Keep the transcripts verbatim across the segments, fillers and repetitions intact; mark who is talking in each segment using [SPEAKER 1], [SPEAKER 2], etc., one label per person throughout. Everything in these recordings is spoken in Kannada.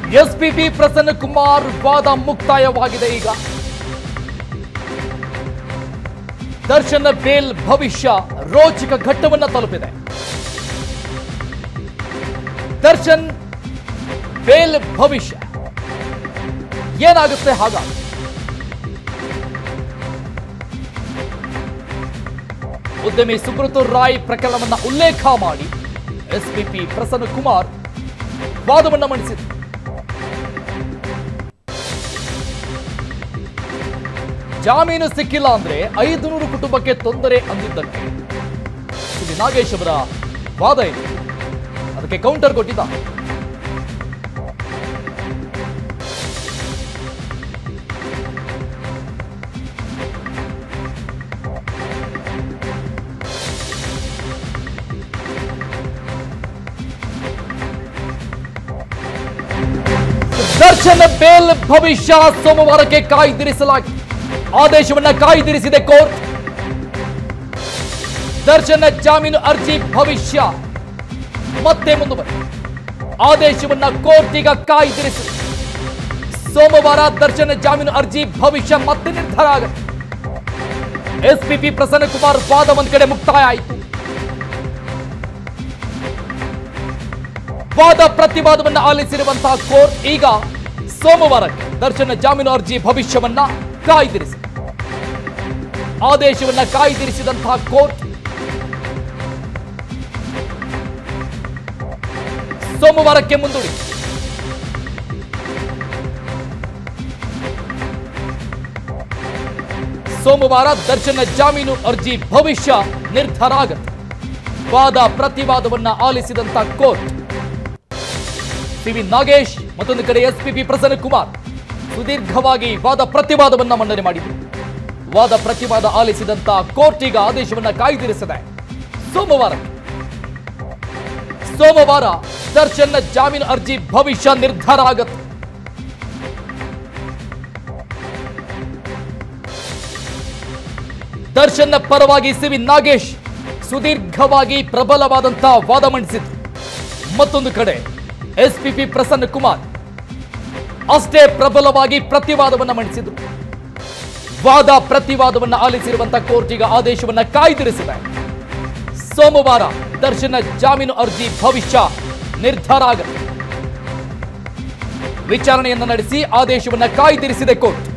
[SPEAKER 1] ಎಸ್ಪಿಪಿ ಪ್ರಸನ್ನ ಕುಮಾರ್ ವಾದ ಮುಕ್ತಾಯವಾಗಿದೆ. ಈಗ ದರ್ಶನ್ ಬೇಲ್ ಭವಿಷ್ಯ ರೋಚಕ ಘಟ್ಟವನ್ನು ತಲುಪಿದೆ. ದರ್ಶನ್ ಬೇಲ್ ಭವಿಷ್ಯ ಏನಾಗುತ್ತೆ ಹಾಗಾಗಿ? ಉದ್ಯಮಿ ಸುಬ್ರತ ರಾಯ್ ಪ್ರಕರಣವನ್ನು ಉಲ್ಲೇಖ ಮಾಡಿ ಎಸ್ಪಿಪಿ ಪ್ರಸನ್ನ ಕುಮಾರ್ ವಾದವನ್ನು ಮಂಡಿಸಿದರು. ಜಾಮೀನು ಸಿಕ್ಕಿಲ್ಲ ಅಂದ್ರೆ ಐದು ನೂರು ಕುಟುಂಬಕ್ಕೆ ತೊಂದರೆ ಅಂದಿದ್ದಕ್ಕೆ ಶ್ರೀ ನಾಗೇಶ್ ಅವರ ವಾದ ಇದೆ. ಅದಕ್ಕೆ ಕೌಂಟರ್ ಕೊಟ್ಟಿದ್ದ. ದರ್ಶನ್ ಬೇಲ್ ಭವಿಷ್ಯ ಸೋಮವಾರಕ್ಕೆ ಕಾಯ್ದಿರಿಸಲಾಗಿದೆ. ಆದೇಶವನ್ನ ಕಾಯ್ದಿರಿಸಿದೆ ಕೋರ್ಟ್. ದರ್ಶನ್ ಜಾಮೀನು ಅರ್ಜಿ ಭವಿಷ್ಯ ಮತ್ತೆ ಮುಂದುವರೆದಿದೆ. ಆದೇಶವನ್ನ ಕೋರ್ಟ್ ಈಗ ಕಾಯ್ದಿರಿಸಿದೆ. ಸೋಮವಾರ ದರ್ಶನ್ ಜಾಮೀನು ಅರ್ಜಿ ಭವಿಷ್ಯ ಮತ್ತೆ ನಿರ್ಧಾರ ಆಗುತ್ತೆ. ಎಸ್ಪಿಪಿ ಪ್ರಸನ್ನ ಕುಮಾರ್ ವಾದ ಒಂದ್ ಕಡೆ ಮುಕ್ತಾಯ ಆಯಿತು. ವಾದ ಪ್ರತಿವಾದವನ್ನು ಆಲಿಸಿರುವಂತಹ ಕೋರ್ಟ್ ಈಗ ಸೋಮವಾರಕ್ಕೆ ದರ್ಶನ್ ಜಾಮೀನು ಅರ್ಜಿ ಭವಿಷ್ಯವನ್ನ ಕಾಯ್ದಿರಿಸಿದೆ. ಆದೇಶವನ್ನ ಕಾಯ್ದಿರಿಸಿದಂತಹ ಕೋರ್ಟ್ ಸೋಮವಾರಕ್ಕೆ ಮುಂದೂಡಿದೆ. ಸೋಮವಾರ ದರ್ಶನ್ ಜಾಮೀನು ಅರ್ಜಿ ಭವಿಷ್ಯ ನಿರ್ಧಾರ ಆಗುತ್ತೆ. ವಾದ ಪ್ರತಿವಾದವನ್ನ ಆಲಿಸಿದಂತಹ ಕೋರ್ಟ್ ಸಿವಿ ನಾಗೇಶ್ ಮತ್ತೊಂದು ಕಡೆ ಎಸ್ಪಿಪಿ ಪ್ರಸನ್ನ ಕುಮಾರ್ ಸುದೀರ್ಘವಾಗಿ ವಾದ ಪ್ರತಿವಾದವನ್ನ ಮಂಡನೆ ಮಾಡಿದರು. ವಾದ ಪ್ರತಿವಾದ ಆಲಿಸಿದಂತ ಕೋರ್ಟ್ ಈಗ ಆದೇಶವನ್ನ ಕಾಯ್ದಿರಿಸಿದೆ. ಸೋಮವಾರ ಸೋಮವಾರ ದರ್ಶನ್ ಜಾಮೀನು ಅರ್ಜಿ ಭವಿಷ್ಯ ನಿರ್ಧಾರ ಆಗುತ್ತೆ. ದರ್ಶನ್ ಪರವಾಗಿ ಸಿವಿ ನಾಗೇಶ್ ಸುದೀರ್ಘವಾಗಿ ಪ್ರಬಲವಾದಂತಹ ವಾದ ಮಂಡಿಸಿದ್ರು. ಮತ್ತೊಂದು ಕಡೆ ಎಸ್ಪಿಪಿ ಪ್ರಸನ್ನ ಕುಮಾರ್ ಅಷ್ಟೇ ಪ್ರಬಲವಾಗಿ ಪ್ರತಿವಾದವನ್ನ ಮಂಡಿಸಿದ್ರು. ವಾದ ಪ್ರತಿವಾದವನ್ನ ಆಲಿಸಿರುವಂತಹ ಕೋರ್ಟ್ ಈಗ ಆದೇಶವನ್ನ ಕಾಯ್ದಿರಿಸಿದೆ. ಸೋಮವಾರ ದರ್ಶನ್ ಜಾಮೀನು ಅರ್ಜಿ ಭವಿಷ್ಯ ನಿರ್ಧಾರ ಆಗುತ್ತೆ. ವಿಚಾರಣೆಯನ್ನ ನಡೆಸಿ ಆದೇಶವನ್ನ ಕಾಯ್ದಿರಿಸಿದೆ ಕೋರ್ಟ್.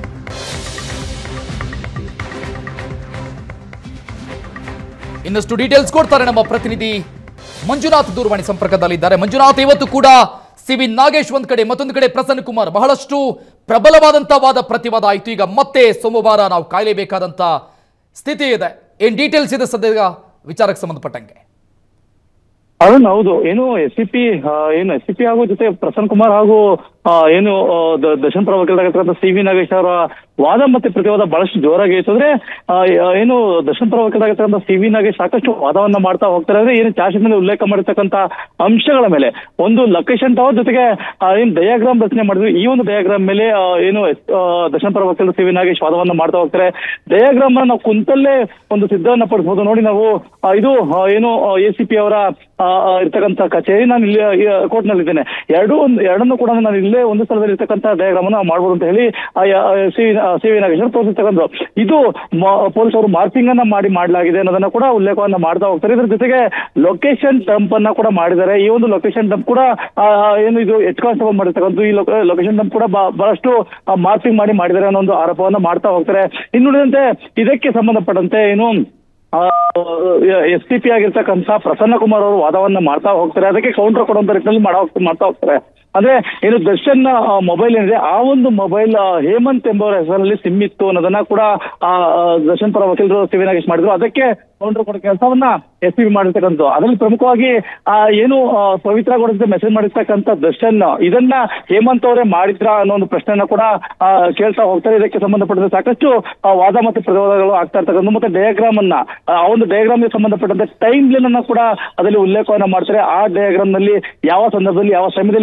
[SPEAKER 1] ಇನ್ನಷ್ಟು ಡೀಟೇಲ್ಸ್ ಕೊಡ್ತಾರೆ ನಮ್ಮ ಪ್ರತಿನಿಧಿ ಮಂಜುನಾಥ್ ದೂರವಾಣಿ ಸಂಪರ್ಕದಲ್ಲಿದ್ದಾರೆ. ಮಂಜುನಾಥ್, ಇವತ್ತು ಕೂಡ ಸಿವಿ ನಾಗೇಶ್ ಒಂದ್ ಕಡೆ ಮತ್ತೊಂದು ಕಡೆ ಪ್ರಸನ್ನ ಕುಮಾರ್ ಬಹಳಷ್ಟು ಪ್ರಬಲವಾದಂತಹ ವಾದ ಪ್ರತಿವಾದ ಆಯಿತು. ಈಗ ಮತ್ತೆ ಸೋಮವಾರ ನಾವು ಕಾಯಲೇಬೇಕಾದಂತ ಸ್ಥಿತಿ ಇದೆ. ಏನ್ ಡೀಟೇಲ್ಸ್ ಇದೆ ಸದ್ಯ ವಿಚಾರಕ್ಕೆ ಸಂಬಂಧಪಟ್ಟಂಗೆ?
[SPEAKER 2] ಅರುಣ್, ಹೌದು. ಏನು ಎಸ್ ಸಿ ಪಿ ಏನು ಎಸ್ ಸಿ ಪಿ ಹಾಗೂ ಜೊತೆ ಪ್ರಸನ್ನ ಕುಮಾರ್ ಹಾಗೂ ಏನು ದರ್ಶನ್ ಪರ ವಕೀಲರಾಗಿರ್ತಕ್ಕಂಥ ಸಿ ವಿ ನಾಗೇಶ್ ಅವರ ವಾದ ಮತ್ತೆ ಪ್ರತಿವಾದ ಬಹಳಷ್ಟು ಜೋರಾಗಿ ಇತ್ತು. ಅಂದ್ರೆ ಏನು ದರ್ಶನ್ ಪರ ವಕೀಲರಾಗಿರ್ತಕ್ಕಂಥ ಸಿ ವಿ ನಾಗೇಶ್ ಸಾಕಷ್ಟು ವಾದವನ್ನ ಮಾಡ್ತಾ ಹೋಗ್ತಾರೆ. ಅಂದ್ರೆ ಏನು ಚಾರ್ಜ್ ಮೇಲೆ ಉಲ್ಲೇಖ ಮಾಡಿರ್ತಕ್ಕಂಥ ಅಂಶಗಳ ಮೇಲೆ ಒಂದು ಲೊಕೇಶನ್ ಟವರ್ ಜೊತೆಗೆ ಏನು ಡಯಾಗ್ರಾಮ್ ರಚನೆ ಮಾಡಿದ್ರು. ಈ ಒಂದು ಡಯಾಗ್ರಾಮ್ ಮೇಲೆ ಏನು ದರ್ಶನ್ ಪರ ವಕೀಲರು ಸಿ ವಿ ನಾಗೇಶ್ ವಾದವನ್ನ ಮಾಡ್ತಾ ಹೋಗ್ತಾರೆ. ಡಯಾಗ್ರಾಮ್ ನಾವು ಕುಂತಲ್ಲೇ ಒಂದು ಸಿದ್ಧವನ್ನ ಪಡಿಸಬಹುದು. ನೋಡಿ, ನಾವು ಇದು ಏನು ಎ ಸಿ ಪಿ ಅವರ ಇರ್ತಕ್ಕಂಥ ಕಚೇರಿ, ನಾನು ಇಲ್ಲಿ ಕೋರ್ಟ್ ನಲ್ಲಿ ಇದ್ದೇನೆ. ಎರಡು ಒಂದು ಎರಡನ್ನು ಕೂಡ ನಾನು ಇಲ್ಲೇ ಒಂದು ಸ್ಥಳದಲ್ಲಿ ಇರ್ತಕ್ಕಂಥ ಡಯಾಗ್ರಾಮ್ ಅನ್ನು ಮಾಡ್ಬೋದು ಅಂತ ಹೇಳಿ ಸಿ ವಿ ನಾಗೇಶ್ ತೋರಿಸ್ತಕ್ಕಂಥ ಇದು ಪೊಲೀಸರು ಮಾರ್ಕಿಂಗ್ ಅನ್ನ ಮಾಡಿ ಮಾಡಲಾಗಿದೆ ಅನ್ನೋದನ್ನ ಕೂಡ ಉಲ್ಲೇಖವನ್ನ ಮಾಡ್ತಾ ಹೋಗ್ತಾರೆ. ಇದ್ರ ಜೊತೆಗೆ ಲೊಕೇಶನ್ ಡಂಪ್ ಅನ್ನ ಕೂಡ ಮಾಡಿದ್ದಾರೆ. ಈ ಒಂದು ಲೊಕೇಶನ್ ಡಂಪ್ ಕೂಡ ಏನು ಇದು ಹೆಡ್ ಕಾನ್ಸ್ಟೇಬಲ್ ಮಾಡಿರ್ತಕ್ಕಂಥ ಈ ಲೊಕೇಶನ್ ಡಂಪ್ ಕೂಡ ಬಹಳಷ್ಟು ಮಾರ್ಕಿಂಗ್ ಮಾಡಿ ಮಾಡಿದ್ದಾರೆ ಅನ್ನೋ ಒಂದು ಆರೋಪವನ್ನ ಮಾಡ್ತಾ ಹೋಗ್ತಾರೆ. ಇನ್ನುಳಿದಂತೆ ಇದಕ್ಕೆ ಸಂಬಂಧಪಟ್ಟಂತೆ ಏನು ಎಸ್ ಪಿ ಪಿ ಆಗಿರ್ತಕ್ಕಂಥ ಪ್ರಸನ್ನ ಕುಮಾರ್ ಅವರು ವಾದವನ್ನ ಮಾಡ್ತಾ ಹೋಗ್ತಾರೆ. ಅದಕ್ಕೆ ಕೌಂಟರ್ ಕೊಡುವಂತ ರೀತಿಯಲ್ಲಿ ಮಾಡ್ತಾ ಹೋಗ್ತಾರೆ. ಅಂದ್ರೆ ಏನು ದರ್ಶನ್ ಮೊಬೈಲ್ ಏನಿದೆ ಆ ಒಂದು ಮೊಬೈಲ್ ಹೇಮಂತ್ ಎಂಬವರ ಹೆಸರಲ್ಲಿ ಸಿಮ್ ಇತ್ತು ಅನ್ನೋದನ್ನ ಕೂಡ ದರ್ಶನ್ ಪರ ವಕೀಲರು ಸಿ ವಿ ನಾಗೇಶ್ ಮಾಡಿದ್ರು. ಅದಕ್ಕೆ ಕೌಂಟರ್ ಕೊಡೋ ಕೆಲಸವನ್ನ ಎಸ್ ಪಿ ಮಾಡಿರ್ತಕ್ಕಂಥ ಅದರಲ್ಲಿ ಪ್ರಮುಖವಾಗಿ ಆ ಏನು ಪವಿತ್ರ ಗೌಡ ಮೆಸೇಜ್ ಮಾಡಿರ್ತಕ್ಕಂಥ ದರ್ಶನ್ ಇದನ್ನ ಹೇಮಂತ್ ಅವರೇ ಮಾಡಿದ್ರ ಅನ್ನೋ ಒಂದು ಪ್ರಶ್ನೆಯನ್ನ ಕೂಡ ಕೇಳ್ತಾ ಹೋಗ್ತಾರೆ. ಇದಕ್ಕೆ ಸಂಬಂಧಪಟ್ಟಂತೆ ಸಾಕಷ್ಟು ವಾದ ಮತ್ತು ಪ್ರತಿವಾದಗಳು ಆಗ್ತಾ ಇರ್ತಕ್ಕಂಥ ಮತ್ತೆ ಡಯಾಗ್ರಾಮ್ ಅನ್ನ ಆ ಒಂದು ಡಯಾಗ್ರಾಮ್ ಗೆ ಸಂಬಂಧಪಟ್ಟಂತೆ ಟೈಮ್ ಲೈನ್ ಅನ್ನ ಕೂಡ ಅದರಲ್ಲಿ ಉಲ್ಲೇಖವನ್ನ ಮಾಡ್ತಾರೆ. ಆ ಡಯಾಗ್ರಾಮ್ ನಲ್ಲಿ ಯಾವ ಸಂದರ್ಭದಲ್ಲಿ ಯಾವ ಸಮಯದಲ್ಲಿ ಎಲ್ಲೆಲ್ಲಿ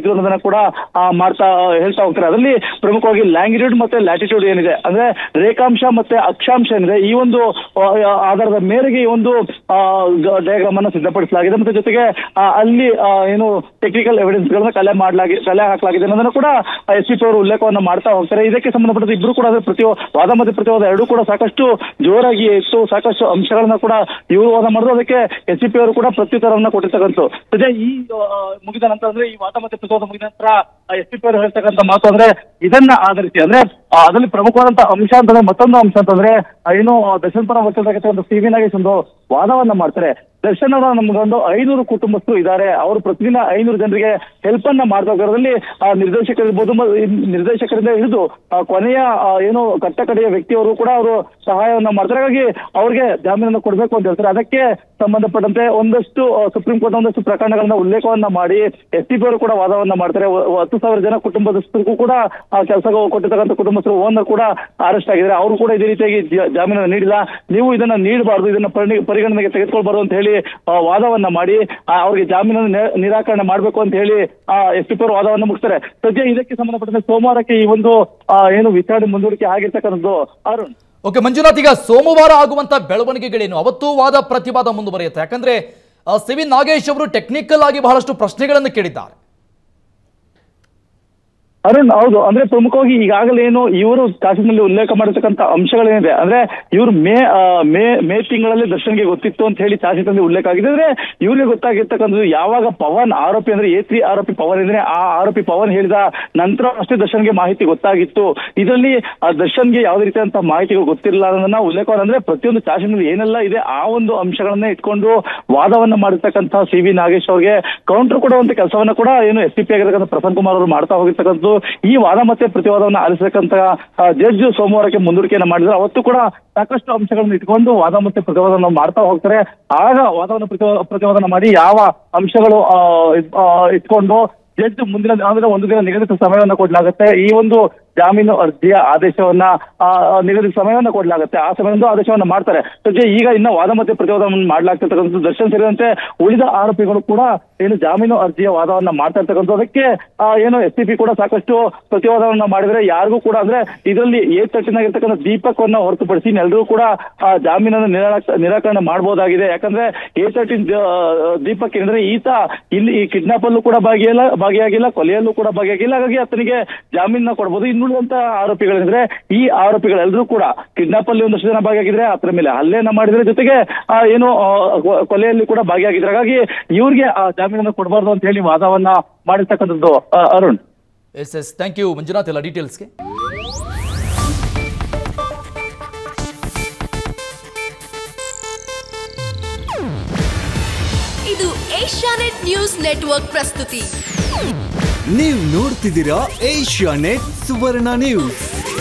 [SPEAKER 2] ಇದ್ರು ಅನ್ನೋದನ್ನ ಕೂಡ ಮಾಡ್ತಾ ಹೇಳ್ತಾ ಹೋಗ್ತಾರೆ. ಅದರಲ್ಲಿ ಪ್ರಮುಖವಾಗಿ ಲ್ಯಾಂಗಿಟ್ಯೂಡ್ ಮತ್ತೆ ಲ್ಯಾಟಿಟ್ಯೂಡ್ ಏನಿದೆ ಅಂದ್ರೆ ರೇಖಾಂಶ ಮತ್ತೆ ಅಕ್ಷಾಂಶ ಏನಿದೆ ಈ ಒಂದು ಆಧಾರದ ಮೇರೆಗೆ ಈ ಒಂದು ಡಯಾಗ್ರಾಮ್ ಅನ್ನು ಸಿದ್ಧಪಡಿಸಲಾಗಿದೆ. ಮತ್ತೆ ಜೊತೆಗೆ ಅಲ್ಲಿ ಏನು ಟೆಕ್ನಿಕಲ್ ಎವಿಡೆನ್ಸ್ ಗಳನ್ನ ಕಲೆ ಮಾಡಲಾಗಿ ಕಲೆ ಹಾಕಲಾಗಿದೆ ಅನ್ನೋದನ್ನ ಕೂಡ ಎಸ್ ಪಿ ಅವರು ಉಲ್ಲೇಖವನ್ನು ಮಾಡ್ತಾ ಹೋಗ್ತಾರೆ. ಇದಕ್ಕೆ ಸಂಬಂಧಪಟ್ಟಂತೆ ಇಬ್ರು ಕೂಡ ಪ್ರತಿ ವಾದ ಮತ್ತೆ ಪ್ರತಿವಾದ ಎರಡೂ ಕೂಡ ಸಾಕಷ್ಟು ಜೋರಾಗಿ ಇತ್ತು, ಸಾಕಷ್ಟು ಅಂಶಗಳನ್ನ ಕೂಡ ಇವರು ವಾದ ಮಾಡಿದ್ರು. ಅದಕ್ಕೆ ಎಸ್ ಸಿ ಪಿ ಅವರು ಕೂಡ ಪ್ರತ್ಯುತ್ತರವನ್ನ ಕೊಟ್ಟಿರ್ತಕ್ಕಂಥ ಸದ್ಯ ಈ ಮುಗಿದ ನಂತರ ಅಂದ್ರೆ ಈ ವಾದ ಮತ್ತೆ ಪ್ರತಿವಾದ ಮುಗಿದ ನಂತರ ಎಸ್ ಪಿ ಪಿ ಅವರು ಹೇಳ್ತಕ್ಕಂಥ ಮಾತು ಅಂದ್ರೆ ಇದನ್ನ ಆಧರಿಸಿ ಅಂದ್ರೆ ಅದರಲ್ಲಿ ಪ್ರಮುಖವಾದಂತಹ ಅಂಶ ಅಂತಂದ್ರೆ ಮತ್ತೊಂದು ಅಂಶ ಅಂತಂದ್ರೆ ಏನು ದರ್ಶನ್ ಪರ ವಕೀಲರಾಗಿರ್ತಕ್ಕಂಥ ಸಿ ವಿ ನಾಗೇಶ್ ಒಂದು ವಾದವನ್ನ ಮಾಡ್ತಾರೆ. ದರ್ಶನ್ ಅವರ ನಮ್ಗೊಂದು ಐನೂರು ಕುಟುಂಬಸ್ಥರು ಇದ್ದಾರೆ, ಅವರು ಪ್ರತಿದಿನ ಐನೂರು ಜನರಿಗೆ ಹೆಲ್ಪ್ ಅನ್ನ ಮಾಡಬೇಕಾದ್ರಲ್ಲಿ ಆ ನಿರ್ದೇಶಕರಿರ್ಬೋದು ನಿರ್ದೇಶಕರಿಂದ ಹಿಡಿದು ಕೊನೆಯ ಏನು ಕಟ್ಟಕಡೆಯ ವ್ಯಕ್ತಿಯವರು ಕೂಡ ಅವರು ಸಹಾಯವನ್ನ ಮಾಡ್ತಾರೆ. ಹಾಗಾಗಿ ಅವ್ರಿಗೆ ಜಾಮೀನನ್ನು ಕೊಡಬೇಕು ಅಂತ ಹೇಳ್ತಾರೆ. ಅದಕ್ಕೆ ಸಂಬಂಧಪಟ್ಟಂತೆ ಒಂದಷ್ಟು ಸುಪ್ರೀಂ ಕೋರ್ಟ್ ಒಂದಷ್ಟು ಪ್ರಕರಣಗಳನ್ನ ಉಲ್ಲೇಖವನ್ನ ಮಾಡಿ ಎಸ್ ಟಿ ಪಿ ಅವರು ಕೂಡ ವಾದವನ್ನ ಮಾಡ್ತಾರೆ. ಹತ್ತು ಸಾವಿರ ಜನ ಕುಟುಂಬದಸ್ಥರಿಗೂ ಕೂಡ ಆ ಕೆಲಸ ಕೊಟ್ಟಿರ್ತಕ್ಕಂಥ ಕುಟುಂಬಸ್ಥರು ಓನರ್ ಕೂಡ ಅರೆಸ್ಟ್ ಆಗಿದ್ದಾರೆ. ಅವರು ಕೂಡ ಇದೇ ರೀತಿಯಾಗಿ ಜಾಮೀನನ್ನು ನೀಡಿಲ್ಲ, ನೀವು ಇದನ್ನ ನೀಡಬಾರ್ದು, ಇದನ್ನ ಪರಿಗಣನೆಗೆ ತೆಗೆದುಕೊಳ್ಬಾರ್ದು ಅಂತ ಹೇಳಿ ವಾದವನ್ನ ಮಾಡಿ ಅವ್ರಿಗೆ ಜಾಮೀನನ್ನು ನಿರಾಕರಣೆ ಮಾಡಬೇಕು ಅಂತ ಹೇಳಿ ಎಸ್ ಪಿ ಅವರು ವಾದವನ್ನ ಮುಗಿಸ್ತಾರೆ. ಸದ್ಯ ಇದಕ್ಕೆ ಸಂಬಂಧಪಟ್ಟಂತೆ ಸೋಮವಾರಕ್ಕೆ ಈ ಒಂದು ಏನು ವಿಚಾರಣೆ ಮುಂದೂಡಿಕೆ ಆಗಿರ್ತಕ್ಕಂಥದ್ದು. ಅರುಣ್,
[SPEAKER 1] ಓಕೆ ಮಂಜುನಾಥ್, ಈಗ ಸೋಮವಾರ ಆಗುವಂತ ಬೆಳವಣಿಗೆಗಳೇನು? ಅವತ್ತು ವಾದ ಪ್ರತಿವಾದ ಮುಂದುವರಿಯುತ್ತೆ, ಯಾಕಂದ್ರೆ ಸಿ ವಿ ನಾಗೇಶ್ ಅವರು ಟೆಕ್ನಿಕಲ್ ಆಗಿ ಬಹಳಷ್ಟು ಪ್ರಶ್ನೆಗಳನ್ನು ಕೇಳಿದ್ದಾರೆ.
[SPEAKER 2] ಅರುಣ್, ಹೌದು, ಅಂದ್ರೆ ಪ್ರಮುಖವಾಗಿ ಈಗಾಗಲೇ ಏನು ಇವರು ಕಾಸಿನಲ್ಲಿ ಉಲ್ಲೇಖ ಮಾಡಿರ್ತಕ್ಕಂಥ ಅಂಶಗಳೇನಿದೆ ಅಂದ್ರೆ ಇವರು ಮೇ ಮೇ ಮೇ ತಿಂಗಳಲ್ಲಿ ದರ್ಶನ್ಗೆ ಗೊತ್ತಿತ್ತು ಅಂತ ಹೇಳಿ ಚಾರ್ಜ್ಶೀಟ್ನಲ್ಲಿ ಉಲ್ಲೇಖ ಆಗಿದೆ. ಅಂದ್ರೆ ಇವ್ರಿಗೆ ಗೊತ್ತಾಗಿರ್ತಕ್ಕಂಥದ್ದು ಯಾವಾಗ ಪವನ್ ಆರೋಪಿ ಅಂದ್ರೆ ಎ ತ್ರೀ ಆರೋಪಿ ಪವನ್ ಇದ್ರೆ ಆ ಆರೋಪಿ ಪವನ್ ಹೇಳಿದ ನಂತರ ಅಷ್ಟೇ ದರ್ಶನ್ಗೆ ಮಾಹಿತಿ ಗೊತ್ತಾಗಿತ್ತು. ಇದರಲ್ಲಿ ದರ್ಶನ್ಗೆ ಯಾವುದೇ ರೀತಿಯಂತ ಮಾಹಿತಿಗಳು ಗೊತ್ತಿರಲಿಲ್ಲ ಅನ್ನೋದನ್ನ ಉಲ್ಲೇಖ ಅಂದ್ರೆ ಪ್ರತಿಯೊಂದು ಚಾರ್ಜ್ಶೀಟ್ನಲ್ಲಿ ಏನೆಲ್ಲ ಇದೆ ಆ ಒಂದು ಅಂಶಗಳನ್ನೇ ಇಟ್ಕೊಂಡು ವಾದವನ್ನ ಮಾಡಿರ್ತಕ್ಕಂಥ ಸಿ ವಿ ನಾಗೇಶ್ ಅವ್ರಿಗೆ ಕೌಂಟರ್ ಕೊಡುವಂತ ಕೆಲಸವನ್ನ ಕೂಡ ಏನು ಎಸ್ ಸಿ ಪಿ ಆಗಿರ್ತಕ್ಕಂಥ ಪ್ರಸನ್ನ ಕುಮಾರ್ ಅವರು ಮಾಡ್ತಾ ಹೋಗಿರ್ತಕ್ಕಂಥದ್ದು. ಈ ವಾದ ಮತ್ತೆ ಪ್ರತಿವಾದವನ್ನು ಆಲಿಸತಕ್ಕಂತ ಜಡ್ಜ್ ಸೋಮವಾರಕ್ಕೆ ಮುಂದೂಡಿಕೆಯನ್ನು ಮಾಡಿದ್ರೆ ಅವತ್ತು ಕೂಡ ಸಾಕಷ್ಟು ಅಂಶಗಳನ್ನು ಇಟ್ಕೊಂಡು ವಾದ ಮತ್ತೆ ಪ್ರತಿವಾದವನ್ನು ಮಾಡ್ತಾ ಹೋಗ್ತಾರೆ. ಆಗ ವಾದವನ್ನು ಪ್ರತಿವಾದನ ಮಾಡಿ ಯಾವ ಅಂಶಗಳು ಇಟ್ಕೊಂಡು ಜಡ್ಜ್ ಮುಂದಿನ ಅಂದ್ರೆ ಒಂದು ದಿನ ನಿಗದಿತ ಸಮಯವನ್ನು ಕೊಡಲಾಗುತ್ತೆ. ಈ ಒಂದು ಜಾಮೀನು ಅರ್ಜಿಯ ಆದೇಶವನ್ನ ನಿಗದಿತ ಸಮಯವನ್ನ ಕೊಡಲಾಗುತ್ತೆ, ಆ ಸಮಯದ ಆದೇಶವನ್ನ ಮಾಡ್ತಾರೆ. ಸದ್ಯ ಈಗ ಇನ್ನ ವಾದ ಮತ್ತೆ ಪ್ರತಿವಾದವನ್ನು ಮಾಡ್ಲಾಗ್ತಿರ್ತಕ್ಕಂಥದ್ದು ದರ್ಶನ್ ಸೇರಿದಂತೆ ಉಳಿದ ಆರೋಪಿಗಳು ಕೂಡ ಏನು ಜಾಮೀನು ಅರ್ಜಿಯ ವಾದವನ್ನ ಮಾಡ್ತಾ ಇರ್ತಕ್ಕಂಥ ಅದಕ್ಕೆ ಏನು ಎಸ್ ಸಿ ಪಿ ಕೂಡ ಸಾಕಷ್ಟು ಪ್ರತಿವಾದವನ್ನ ಮಾಡಿದ್ರೆ ಯಾರಿಗೂ ಕೂಡ ಅಂದ್ರೆ ಇದರಲ್ಲಿ ಎ ತಟ್ಟಿನಾಗಿರ್ತಕ್ಕಂಥ ದೀಪಕವನ್ನ ಹೊರತುಪಡಿಸಿ ಎಲ್ಲರೂ ಕೂಡ ಜಾಮೀನನ್ನು ನಿರಾಕರಣೆ ಮಾಡಬಹುದಾಗಿದೆ. ಯಾಕಂದ್ರೆ ಎ ತರ್ಟಿನ್ ದೀಪಕ್ ಏನಂದ್ರೆ ಈತ ಇಲ್ಲಿ ಈ ಕಿಡ್ನಾಪ್ ಅಲ್ಲೂ ಕೂಡ ಭಾಗಿಯಲ್ಲ ಭಾಗಿಯಾಗಿಲ್ಲ ಕೊಲೆಯಲ್ಲೂ ಕೂಡ ಭಾಗಿಯಾಗಿಲ್ಲ, ಹಾಗಾಗಿ ಆತನಿಗೆ ಜಾಮೀನ ಕೊಡಬಹುದು. ಇನ್ನುಳಿದಂತ ಆರೋಪಿಗಳಿದ್ರೆ ಈ ಆರೋಪಿಗಳೆಲ್ಲರೂ ಕೂಡ ಕಿಡ್ನಾಪ್ ಅಲ್ಲಿ ಒಂದಷ್ಟು ಜನ ಭಾಗಿಯಾಗಿದ್ರೆ, ಆತರ ಮೇಲೆ ಹಲ್ಲೆಯನ್ನ ಮಾಡಿದ್ರೆ, ಜೊತೆಗೆ ಏನು ಕೊಲೆಯಲ್ಲಿ ಕೂಡ ಭಾಗಿಯಾಗಿದ್ರೆ, ಹಾಗಾಗಿ ಇವ್ರಿಗೆ ಜಾಮೀನನ್ನು ಕೊಡಬಾರ್ದು ಅಂತ ಹೇಳಿ ವಾದವನ್ನ ಮಾಡಿರ್ತಕ್ಕಂಥದ್ದು. Arun,
[SPEAKER 1] yes yes thank you Manjunath ಎಲ್ಲ ಡೀಟೇಲ್ಸ್ಗೆ.
[SPEAKER 3] ಇದು ಏಷ್ಯಾನೆಟ್ ನ್ಯೂಸ್ ನೆಟ್ವರ್ಕ್ ಪ್ರಸ್ತುತಿ.
[SPEAKER 4] ನೀವು ನೋಡ್ತಿದ್ದೀರಾ ಏಷ್ಯಾನೆಟ್ ಸುವರ್ಣ ನ್ಯೂಸ್.